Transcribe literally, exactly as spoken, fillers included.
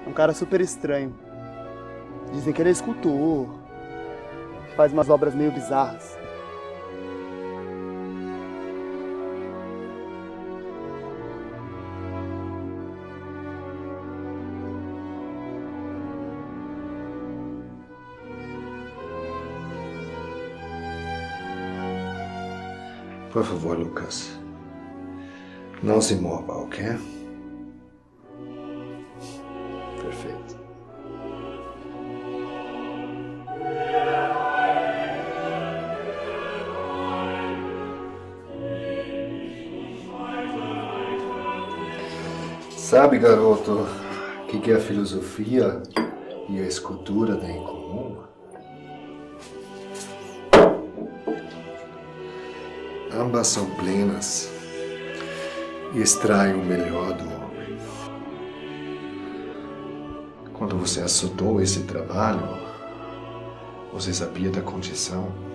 É um cara super estranho. Dizem que ele é escultor, faz umas obras meio bizarras. Por favor, Lucas. Não se mova, ok? Perfeito. Sabe, garoto, o que, que a filosofia e a escultura têm em comum? Ambas são plenas e extraem o melhor do homem. Quando você assuntou esse trabalho, você sabia da condição